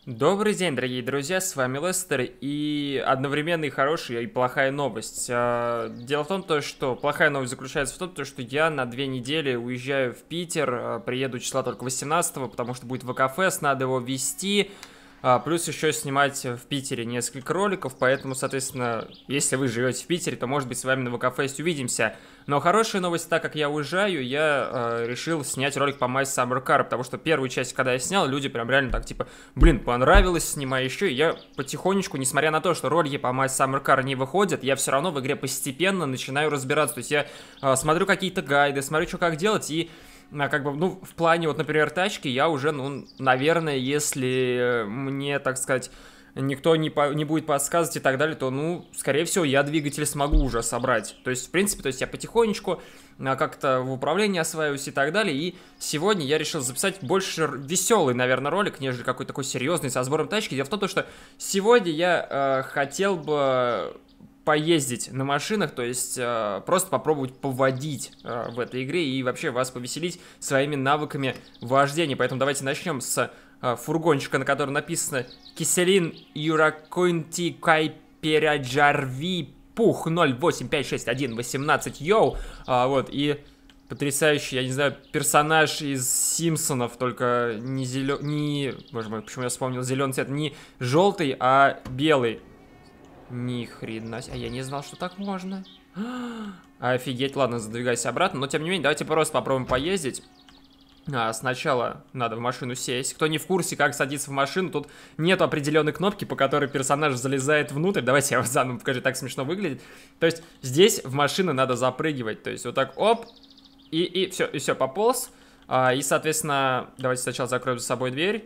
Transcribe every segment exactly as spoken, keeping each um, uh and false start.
Добрый день, дорогие друзья, с вами Лестер, и одновременно и хорошая, и плохая новость. А, Дело в том, то, что плохая новость заключается в том, то, что я на две недели уезжаю в Питер, а, приеду числа только восемнадцатого, потому что будет ВК-фест, надо его вести. А, плюс еще снимать в Питере несколько роликов, поэтому, соответственно, если вы живете в Питере, то, может быть, с вами на ВК-фесте увидимся. Но хорошая новость, так как я уезжаю, я э, решил снять ролик по My Summer Car, потому что первую часть, когда я снял, люди прям реально так, типа, блин, понравилось, снимай еще, и я потихонечку, несмотря на то, что ролики по My Summer Car не выходят, я все равно в игре постепенно начинаю разбираться, то есть я э, смотрю какие-то гайды, смотрю, что как делать, и а, как бы, ну, в плане, вот, например, тачки, я уже, ну, наверное, если мне, так сказать, никто не, по, не будет подсказывать и так далее, то, ну, скорее всего, я двигатель смогу уже собрать. То есть, в принципе, то есть я потихонечку а, как-то в управлении осваиваюсь и так далее. И сегодня я решил записать больше веселый, наверное, ролик, нежели какой-то такой серьезный со сбором тачки. Дело в том, что сегодня я э, хотел бы поездить на машинах, то есть э, просто попробовать поводить э, в этой игре и вообще вас повеселить своими навыками вождения. Поэтому давайте начнем с э, фургончика, на котором написано «Киселин Юраконти Кайпераджарви Пух ноль восемь пять шесть один восемнадцать йоу». А, вот, и потрясающий, я не знаю, персонаж из Симпсонов, только не зеленый, не, боже мой, почему я вспомнил зеленый цвет, не желтый, а белый. Ни хрена себе, а я не знал, что так можно. Офигеть, ладно, задвигайся обратно. Но тем не менее, давайте просто попробуем поездить. а, Сначала надо в машину сесть. Кто не в курсе, как садиться в машину, тут нет определенной кнопки, по которой персонаж залезает внутрь. Давайте я вам заново покажу, так смешно выглядит. То есть здесь в машину надо запрыгивать. То есть вот так, оп, и, и все, и все, пополз. а, И, соответственно, давайте сначала закроем за собой дверь.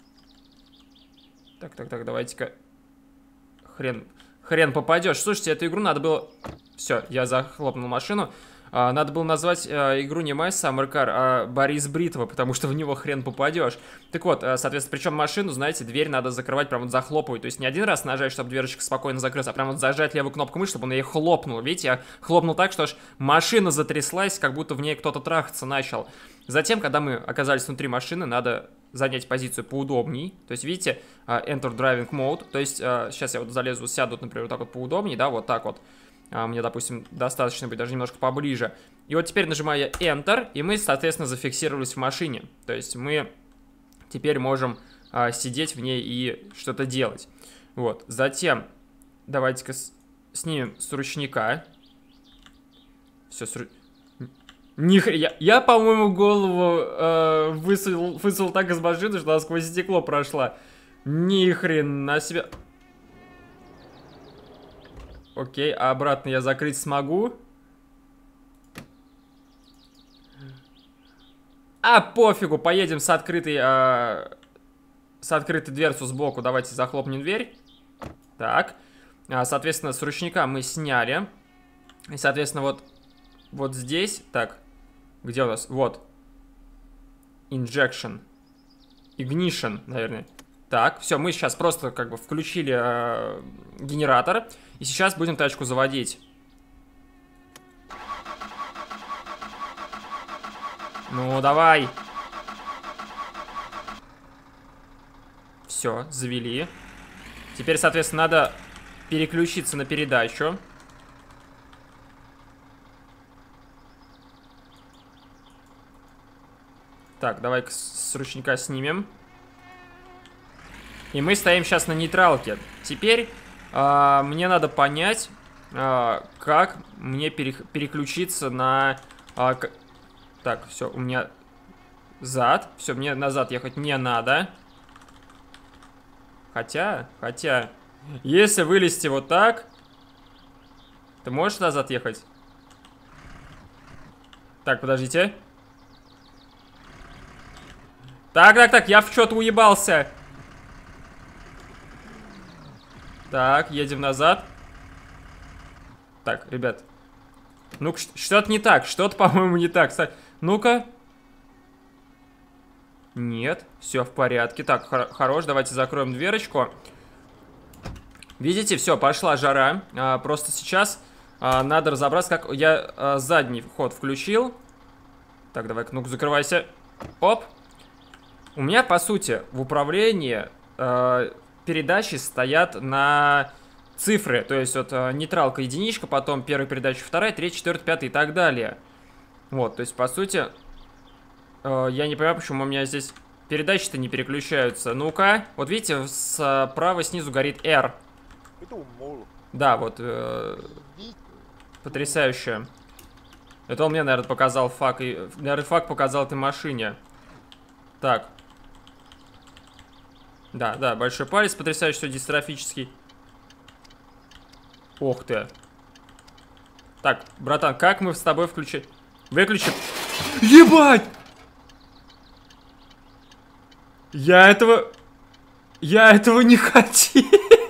Так, так, так, давайте-ка. Хрен... Хрен попадешь. Слушайте, эту игру надо было... Все, я захлопнул машину. А, надо было назвать а, игру не My Summer Car, а Борис Бритва, потому что в него хрен попадешь. Так вот, а, соответственно, причем машину, знаете, дверь надо закрывать, прям вот захлопывать. То есть не один раз нажать, чтобы дверочка спокойно закрылась, а прям вот зажать левую кнопку мыши, чтобы он ей хлопнул. Видите, я хлопнул так, что аж машина затряслась, как будто в ней кто-то трахаться начал. Затем, когда мы оказались внутри машины, надо занять позицию поудобней. То есть, видите, Enter Driving Mode. То есть, сейчас я вот залезу, сяду, например, вот так вот поудобней, да, вот так вот. Мне, допустим, достаточно быть даже немножко поближе. И вот теперь нажимаю я Enter, и мы, соответственно, зафиксировались в машине. То есть, мы теперь можем сидеть в ней и что-то делать. Вот. Затем, давайте-ка снимем с ручника. Все, с ручника. Нихрена, я, я по-моему, голову э, высунул, высунул так из машины, что она сквозь стекло прошла. Ни хрена себе. Окей, а обратно я закрыть смогу? А, пофигу, поедем с открытой, э, с открытой дверцу сбоку. Давайте захлопнем дверь. Так, а, соответственно, с ручника мы сняли. И, соответственно, вот, вот здесь, так... Где у нас? Вот. Injection. Ignition, наверное. Так, все, мы сейчас просто как бы включили э, генератор. И сейчас будем тачку заводить. Ну, давай. Все, завели. Теперь, соответственно, надо переключиться на передачу. Так, давай-ка с ручника снимем. И мы стоим сейчас на нейтралке. Теперь э, мне надо понять, э, как мне пере переключиться на... Э, так, все, у меня зад. Все, мне назад ехать не надо. Хотя, хотя... Если вылезти вот так... Ты можешь назад ехать? Так, подождите. Так, так, так, я в что-то уебался. Так, едем назад. Так, ребят. Ну, что-то не так, что-то, по-моему, не так. Ну-ка. Нет, все в порядке. Так, хор хорош, давайте закроем дверочку. Видите, все, пошла жара. А, просто сейчас а, надо разобраться, как... Я а, задний ход включил. Так, давай, ну-ка, закрывайся. Оп. У меня, по сути, в управлении э, передачи стоят на цифры. То есть вот э, нейтралка единичка, потом первая передача вторая, третья, четвертая, пятая и так далее. Вот, то есть по сути, э, я не понимаю, почему у меня здесь передачи-то не переключаются. Ну-ка, вот видите, справа снизу горит R. Да, вот, э, потрясающе. Это он мне, наверное, показал фак. И, наверное, фак показал этой машине. Так. Да, да, большой палец, потрясающий, все дистрофический. Ох ты. Так, братан, как мы с тобой включим? Выключим. Ебать! Я этого... Я этого не хотел.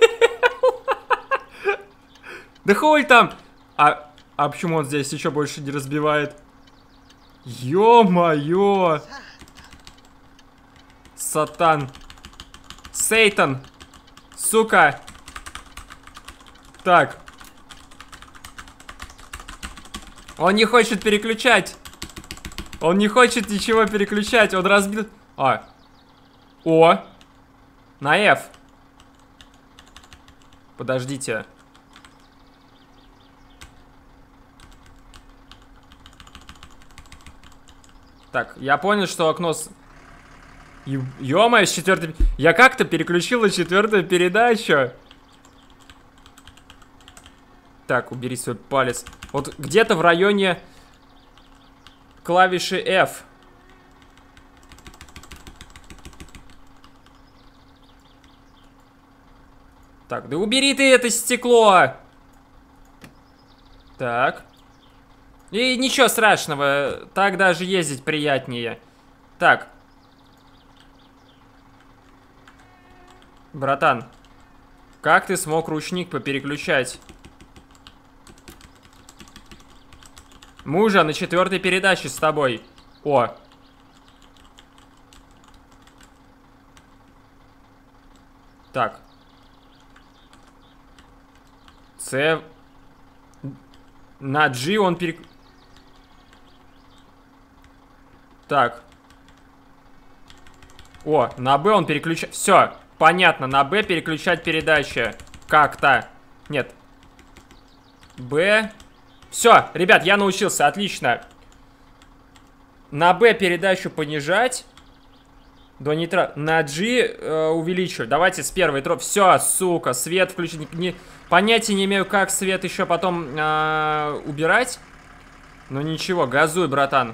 Да хуй там! А, а почему он здесь еще больше не разбивает? Ё-моё! Сатан! Сейтан! Сука! Так. Он не хочет переключать. Он не хочет ничего переключать. Он разбил... А. О! На F. Подождите. Так, я понял, что окно с... Ё-моё, с четвертой... Я как-то переключил на четвертую передачу. Так, убери свой палец. Вот где-то в районе клавиши F. Так, да убери ты это стекло! Так. И ничего страшного, так даже ездить приятнее. Так. Братан, как ты смог ручник попереключать? Мы уже на четвертой передаче с тобой. О. Так. С. На G он перек... Так. О, на B он переключает... Все, понятно, на B переключать передачи. Как-то. Нет. B... Все, ребят, я научился, отлично. На B передачу понижать. До нейтрала. На G э, увеличивать. Давайте с первой тропы. Все, сука, свет включить. Не... Понятия не имею, как свет еще потом э, убирать. Но ничего, газуй, братан.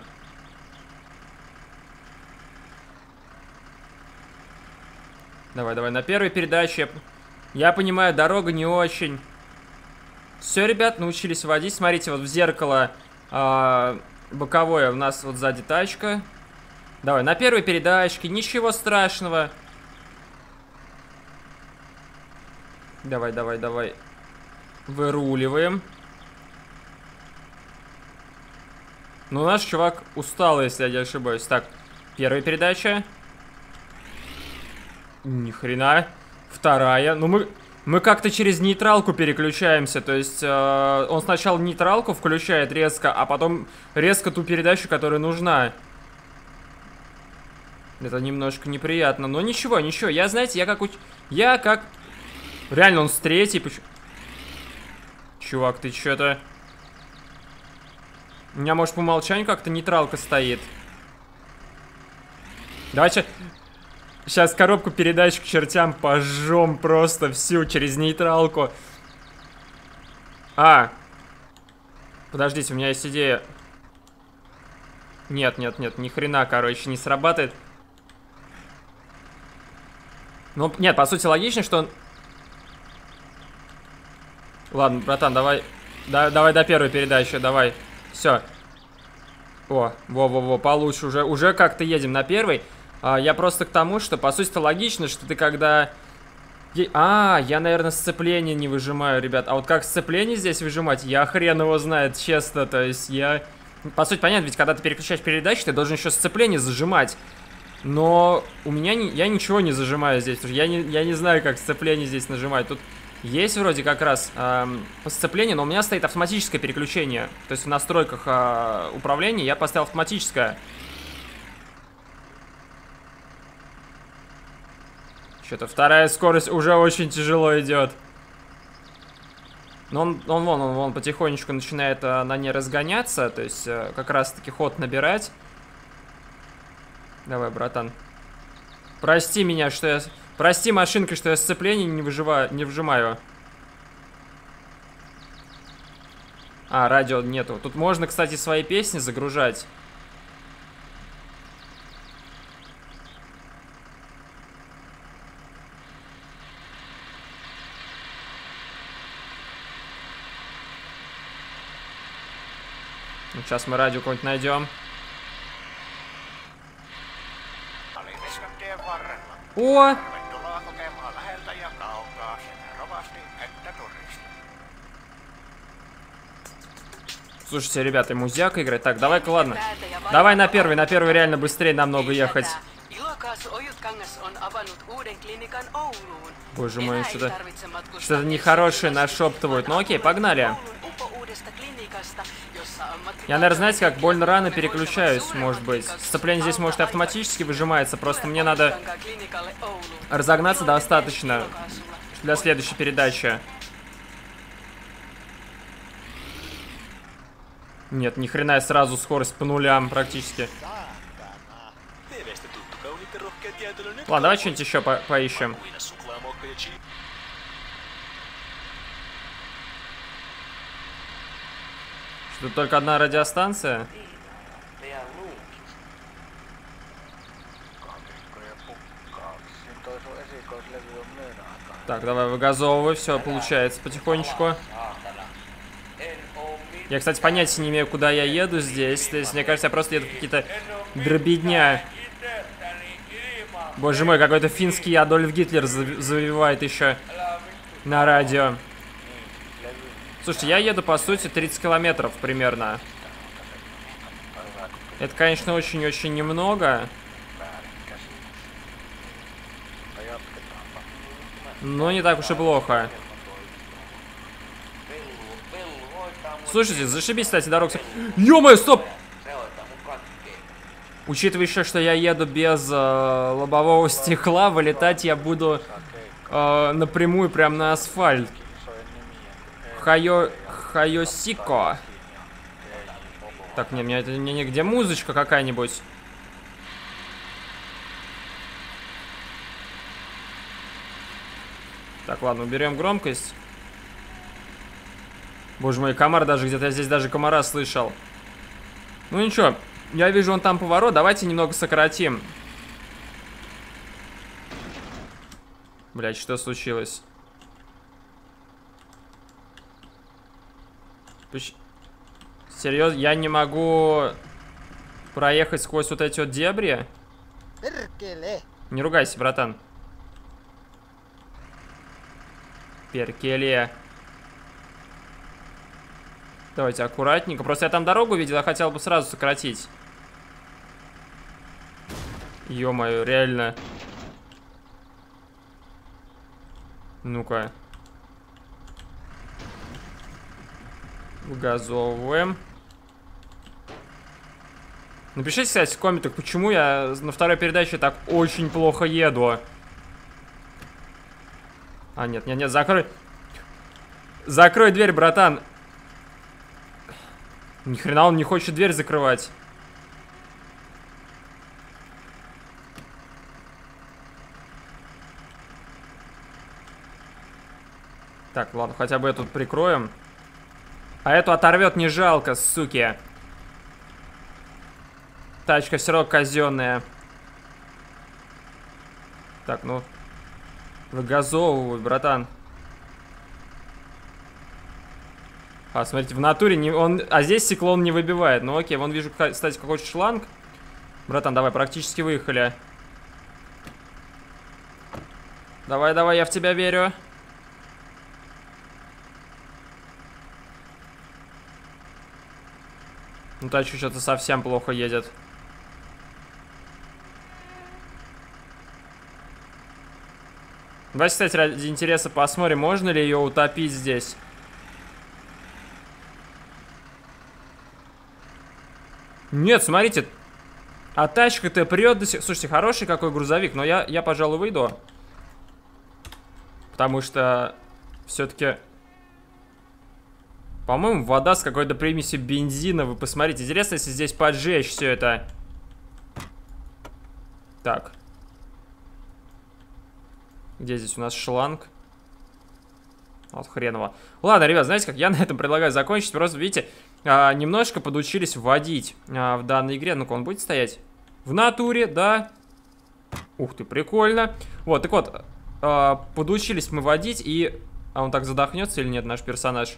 Давай, давай, на первой передаче. Я понимаю, дорога не очень. Все, ребят, научились водить. Смотрите, вот в зеркало э, боковое у нас вот сзади тачка. Давай, на первой передачке, ничего страшного. Давай, давай, давай. Выруливаем. Ну, наш чувак устал, если я не ошибаюсь. Так, первая передача. Ни хрена. Вторая. Ну, мы, мы как-то через нейтралку переключаемся. То есть, э, он сначала нейтралку включает резко, а потом резко ту передачу, которая нужна. Это немножко неприятно. Но ничего, ничего. Я, знаете, я как... Уч... Я как... Реально, он с третьей... Почему... Чувак, ты что-то... У меня, может, по умолчанию как-то нейтралка стоит. Давайте... Сейчас коробку передач к чертям пожжем просто всю через нейтралку. А. Подождите, у меня есть идея. Нет, нет, нет, ни хрена, короче, не срабатывает. Ну, нет, по сути, логично, что он... Ладно, братан, давай... Да, давай до первой передачи, давай. Все. О, во-во-во, получше. Уже, уже как-то едем на первой. А, я просто к тому, что, по сути, логично, что ты когда... А, я, наверное, сцепление не выжимаю, ребят. А вот как сцепление здесь выжимать, я хрен его знает, честно. То есть я... По сути, понятно, ведь когда ты переключаешь передачи, ты должен еще сцепление зажимать. Но у меня... Не... Я ничего не зажимаю здесь. Я не, я не знаю, как сцепление здесь нажимать. Тут есть вроде как раз эм, по сцеплению, но у меня стоит автоматическое переключение. То есть в настройках э, управления я поставил автоматическое. Что-то вторая скорость уже очень тяжело идет. Но он, он, вон, он, вон потихонечку начинает а, на ней разгоняться. То есть а, как раз-таки ход набирать. Давай, братан. Прости меня, что я... Прости, машинка, что я сцепление не, выживаю, не вжимаю. А, радио нету. Тут можно, кстати, свои песни загружать. Ну, сейчас мы радио какое-нибудь найдем. О! Слушайте, ребята, музяка играет. Так, давай-ка, ладно. Давай на первый, на первый реально быстрее намного ехать. Боже мой, что-то что-то нехорошее нашептывают. Ну окей, погнали. Я, наверное, знаете, как больно рано переключаюсь, может быть. Сцепление здесь, может, и автоматически выжимается. Просто мне надо разогнаться достаточно для следующей передачи. Нет, ни хрена, я сразу скорость по нулям практически. Ладно, давай что-нибудь еще по поищем. Что, только одна радиостанция? Так, давай выгазовывай, все получается потихонечку. Я, кстати, понятия не имею, куда я еду здесь. То есть, мне кажется, я просто еду в какие-то дробедня. Боже мой, какой-то финский Адольф Гитлер завивает еще на радио. Слушайте, я еду, по сути, тридцать километров примерно. Это, конечно, очень-очень немного. Но не так уж и плохо. Слушайте, зашибись, кстати, дорог. Ё-моё, стоп! Учитывая еще, что я еду без э, лобового стекла, вылетать я буду э, напрямую прям на асфальт. Хайо... Хайосико. Так, не, мне, мне нигде музычка какая-нибудь. Так, ладно, уберем громкость. Боже мой, комар даже где-то, я здесь даже комара слышал. Ну ничего, я вижу, он там поворот, давайте немного сократим. Блять, что случилось? Пусть... Серьезно, я не могу проехать сквозь вот эти вот дебри? Не ругайся, братан. Перкеле. Давайте аккуратненько. Просто я там дорогу видел, я хотел бы сразу сократить. Ё-моё, реально. Ну-ка. Выгазовываем. Напишите, кстати, в комментах, почему я на второй передаче так очень плохо еду. А, нет, нет, нет, закрой. Закрой дверь, братан. Ни хрена он не хочет дверь закрывать. Так, ладно, хотя бы эту прикроем. А эту оторвет не жалко, суки. Тачка все равно казенная. Так, ну. Выгазовывай, братан. А, смотрите, в натуре не, он... А здесь стекло он не выбивает. Ну окей, вон вижу, кстати, какой-то шланг. Братан, давай, практически выехали. Давай, давай, я в тебя верю. Ну, тачка что-то совсем плохо едет. Давайте, кстати, ради интереса посмотрим, можно ли ее утопить здесь. Нет, смотрите. А тачка-то прет до сих... Слушайте, хороший какой грузовик, но я, я пожалуй, выйду. Потому что все-таки, по-моему, вода с какой-то примесью бензина. Вы посмотрите. Интересно, если здесь поджечь все это. Так. Где здесь у нас шланг? Вот хреново. Ладно, ребят, знаете как, я на этом предлагаю закончить. Просто, видите, а, немножко подучились водить а, в данной игре. Ну-ка, он будет стоять? В натуре, да. Ух ты, прикольно. Вот, так вот, а, подучились мы водить, и... А он так задохнется или нет, наш персонаж?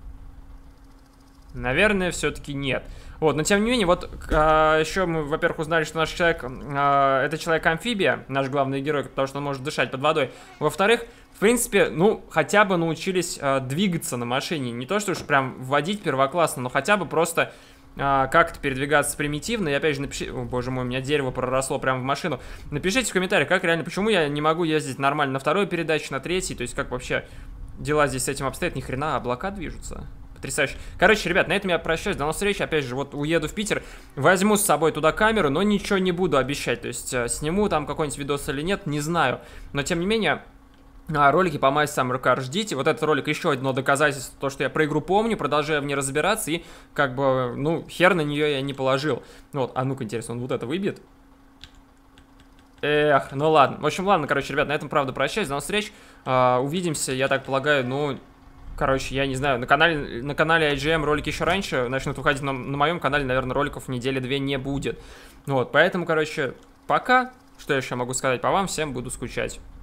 Наверное, все-таки нет. Вот, но тем не менее, вот а, еще мы, во-первых, узнали, что наш человек, а, это человек-амфибия, наш главный герой, потому что он может дышать под водой. Во-вторых, в принципе, ну, хотя бы научились а, двигаться на машине. Не то, что уж прям водить первоклассно, но хотя бы просто а, как-то передвигаться примитивно. И опять же, напишите... О, боже мой, у меня дерево проросло прямо в машину. Напишите в комментариях, как реально, почему я не могу ездить нормально на второй передаче, на третьей, то есть как вообще дела здесь с этим обстоят. Ни хрена, облака движутся. Потрясающе. Короче, ребят, на этом я прощаюсь. До новых встреч. Опять же, вот уеду в Питер. Возьму с собой туда камеру, но ничего не буду обещать. То есть, э, сниму там какой-нибудь видос или нет, не знаю. Но, тем не менее, э, ролики по My Summer Car ждите. Вот этот ролик еще одно доказательство, то, что я про игру помню, продолжаю в ней разбираться. И, как бы, ну, хер на нее я не положил. Вот, а ну-ка, интересно, он вот это выбьет? Эх, ну ладно. В общем, ладно, короче, ребят, на этом, правда, прощаюсь. До новых встреч. Э, увидимся, я так полагаю, ну... Короче, я не знаю, на канале, на канале ай джи эм ролики еще раньше начнут выходить, но на моем канале, наверное, роликов недели-две не будет. Вот, поэтому, короче, пока. Что я еще могу сказать по вам, всем буду скучать.